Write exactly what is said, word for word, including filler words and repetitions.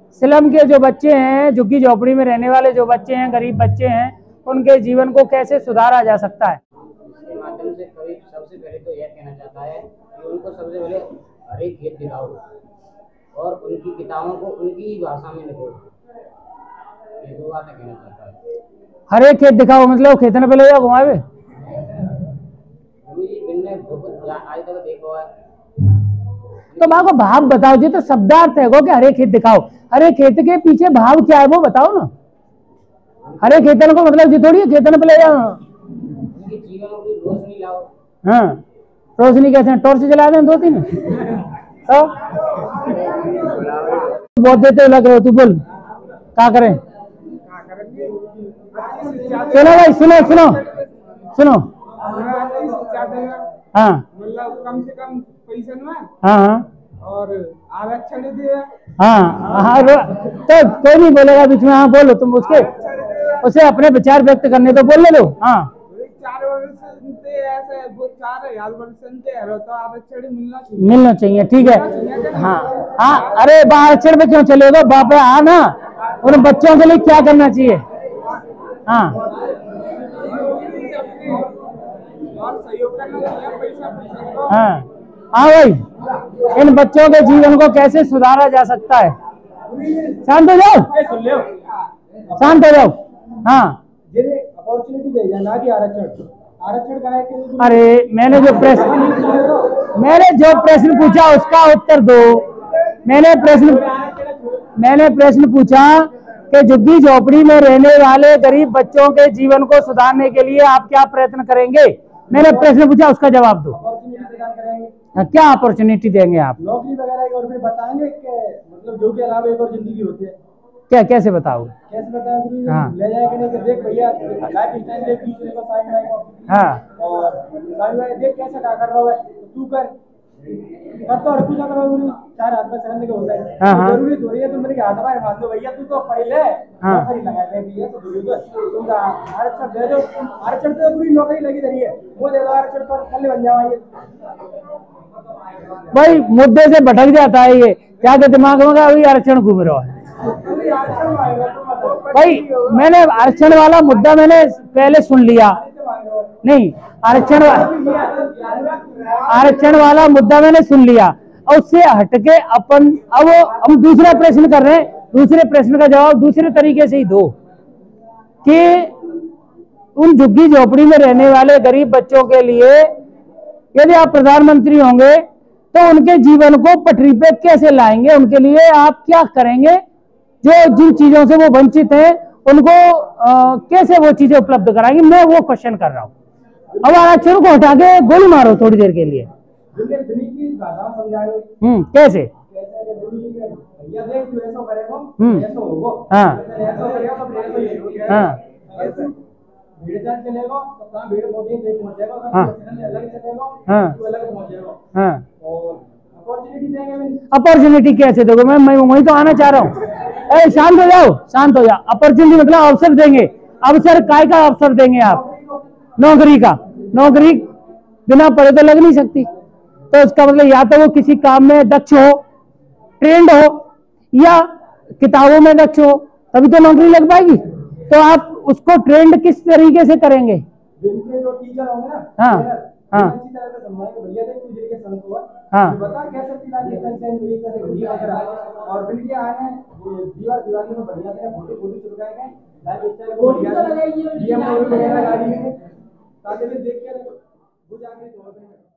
Slum के जो बच्चे हैं, झुग्गी झोपड़ी में रहने वाले जो बच्चे हैं, गरीब बच्चे हैं, उनके जीवन को कैसे सुधारा जा सकता है? इसके माध्यम से कवि सबसे पहले तो यह कहना चाहता है कि उनको सबसे पहले हर एक खेत दिखाओ और उनकी किताबों को उनकी ही भाषा में लिखो। ये दो बातें कहना चाहता है। हर एक खेत दिखाओ मतलब खेतन पे ले जाओ घुमावे? आज तक देखो है तो माँ को भाव बताओ जी, तो शब्दार्थ है वो कि हरे खेत दिखाओ, हरे खेत के पीछे भाव क्या है वो बताओ ना। हरे खेतन को मतलब जी थोड़ी खेतन पे ले जाओ, उनके जीवन में रोशनी लाओ। हाँ रोशनी कैसे, टॉर्च जला दें दो तीन तो बहुत देते लग रहे हो, तू बोल क्या करें? चलो भाई सुनो सुनो सुनो, हाँ मतलब कम से कम पैसे में, हाँ हाँ और आरक्षण दिए। हाँ हाँ तो कोई नहीं बोलेगा बीच में, हाँ बोलो तुम, उसके उसे अपने विचार व्यक्त करने तो बोल लो। हाँ चार वर्ष से ऐसे वो चार हजार वर्ष से है तो आरक्षण मिलना चाहिए, मिलना चाहिए, ठीक है। हाँ हाँ अरे आरक्षण पे क्यों चले गो बाप, हाँ ना उन बच्चों के लिए क्या करना चाहिए? हाँ और सहयोग करना चाहिए पैसा पैसा। हाँ हाँ भाई, इन बच्चों के जीवन को कैसे सुधारा जा सकता है? शांत हो जाओ, शांत हो जाओ। हाँ अपॉर्चुनिटी दे ना कि आरक्षण आरक्षण का है कि अरे मैंने जो प्रश्न मैंने जो प्रश्न पूछा उसका उत्तर दो। मैंने प्रश्न मैंने प्रश्न पूछा कि झुग्गी झोपड़ी में रहने वाले गरीब बच्चों के जीवन को सुधारने के लिए आप क्या प्रयत्न करेंगे? मैंने प्रश्न पूछा उसका जवाब दो। क्या अपॉर्चुनिटी देंगे आप? नौकरी वगैरह और फिर बताएंगे कि मतलब जो के अलावा एक और जिंदगी होती है। क्या कैसे बताओगे? कैसे बताओगे? हाँ ले जाएगा नहीं कि देख भैया लाइफ स्टाइल देख दूसरे को साइन में हाँ और साइन में देख कैसे क्या कर रहा है तू कर करता और तू कर रहा है चार हाथ में चलने के होता है। हाँ हाँ जरूरी थोड़ी है तुम मेरे हाथ में मान दो भैया तू तो पढ़ ले हाँ नौकरी लगा दे भैया तो दूर तो तुम आरक्षण दे दो, आरक्षण तो पूरी नौकरी लगी रही है वो दे दो आरक्षण पर कल बन जाओ। भाई मुद्दे से भटक जाता है ये, क्या के दिमाग में अभी आरक्षण घूम रहा है। भाई मैंने आरक्षण वाला मुद्दा मैंने पहले सुन लिया, नहीं आरक्षण आरक्षण वाला मुद्दा मैंने सुन लिया और उससे हटके अपन अब हम दूसरा प्रश्न कर रहे हैं। दूसरे प्रश्न का जवाब दूसरे तरीके से ही दो कि उन झुग्गी झोपड़ी में रहने वाले गरीब बच्चों के लिए यदि आप प्रधानमंत्री होंगे तो उनके जीवन को पटरी पे कैसे लाएंगे, उनके लिए आप क्या करेंगे? जो जिन चीजों से वो वंचित हैं उनको आ, कैसे वो चीजें उपलब्ध कराएंगे? मैं वो क्वेश्चन कर रहा हूँ। अब आरक्षण को हटा के गोली मारो थोड़ी देर के लिए। हम्म कैसे? हम्म हाँ हाँ हाँ अपॉर्चुनिटी कैसे दोगे? मैं मैं वही तो आना चाह रहा हूँ। अरे शांत हो जाओ, शांत हो जाओ। अपॉर्चुनिटी मतलब अवसर देंगे। अवसर काय का अवसर देंगे आप? नौकरी का। नौकरी बिना पढ़े तो लग नहीं सकती, तो इसका मतलब या तो वो किसी काम में दक्ष हो, ट्रेंड हो, या किताबों में दक्ष हो, तभी तो नौकरी लग पाएगी। तो आप उसको ट्रेंड किस तरीके से करेंगे? जो टीचर होंगे ना, हाँ हाँ भैया देख तुझे के संत हुआ हाँ बता कैसे तिला के कंचन हुई कैसे घड़ी वगैरह और बिल के आए हैं दीवार दीवार में बढ़िया से फोटो फोटो चिपकाए गए लाइफ स्टाइल को बढ़िया लगाई है ये वगैरह गाड़ी में ताकि देख के वो जाके